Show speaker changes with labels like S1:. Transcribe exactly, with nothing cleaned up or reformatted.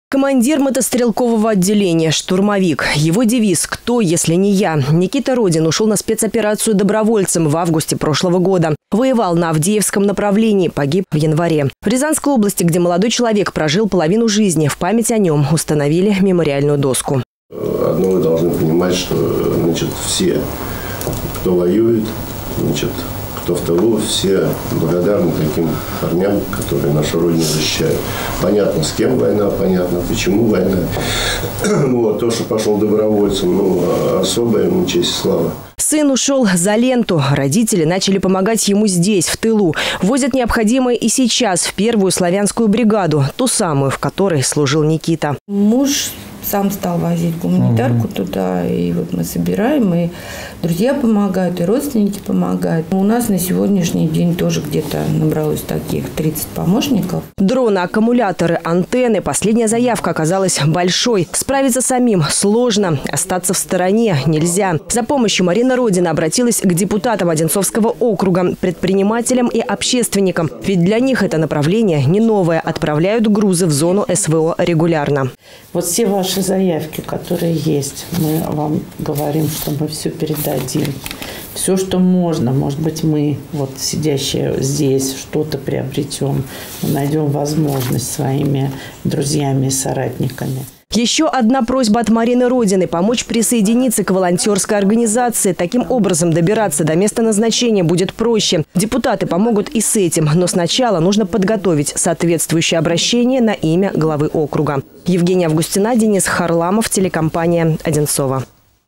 S1: Командир мотострелкового отделения, штурмовик. Его девиз «Кто, если не я?». Никита Родин ушел на спецоперацию добровольцем в августе прошлого года. Воевал на Авдеевском направлении, погиб в январе. В Рязанской области, где молодой человек прожил половину жизни, в память о нем установили мемориальную доску.
S2: Одно вы должны понимать, что значит, все, кто воюет, значит, кто в тылу, все благодарны таким парням, которые нашу Родину защищают. Понятно, с кем война, понятно, почему война. Вот, то, что пошел добровольцем, ну, особая ему честь и слава.
S1: Сын ушел за ленту. Родители начали помогать ему здесь, в тылу. Возят необходимое и сейчас в первую славянскую бригаду, ту самую, в которой служил Никита.
S3: Муж сам стал возить гуманитарку туда, и вот мы собираем, и друзья помогают, и родственники помогают. У нас на сегодняшний день тоже где-то набралось таких тридцать помощников.
S1: Дроны, аккумуляторы, антенны. Последняя заявка оказалась большой. Справиться самим сложно, остаться в стороне нельзя. За помощью Марина Родина обратилась к депутатам Одинцовского округа, предпринимателям и общественникам. Ведь для них это направление не новое. Отправляют грузы в зону СВО регулярно.
S4: Вот все ваши заявки, которые есть, мы вам говорим, что мы все передадим. Все, что можно, может быть, мы, вот сидящие здесь, что-то приобретем, мы найдем возможность своими друзьями и соратниками.
S1: Еще одна просьба от Марины Родины – помочь присоединиться к волонтерской организации. Таким образом, добираться до места назначения будет проще. Депутаты помогут и с этим. Но сначала нужно подготовить соответствующее обращение на имя главы округа. Евгения Августина, Денис Харламов, телекомпания «Одинцово».